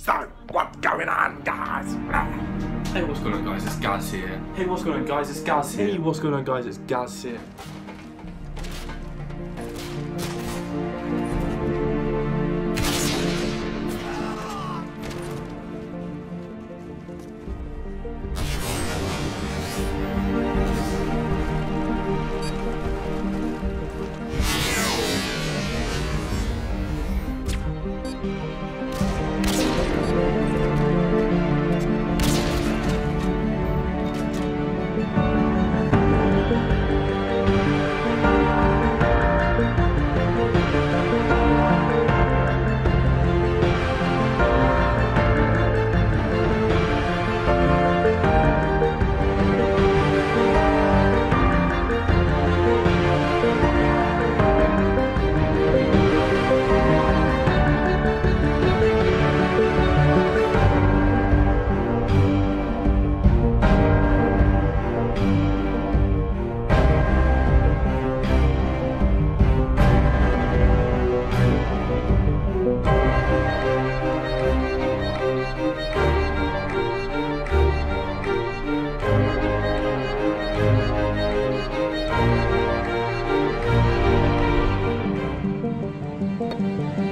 So, what's going on, guys? Hey, what's going on, guys? It's Gaz here. Hey, what's going on, guys? It's Gaz here. Hey, what's going on, guys? It's Gaz here.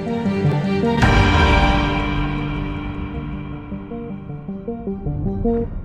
Thank you.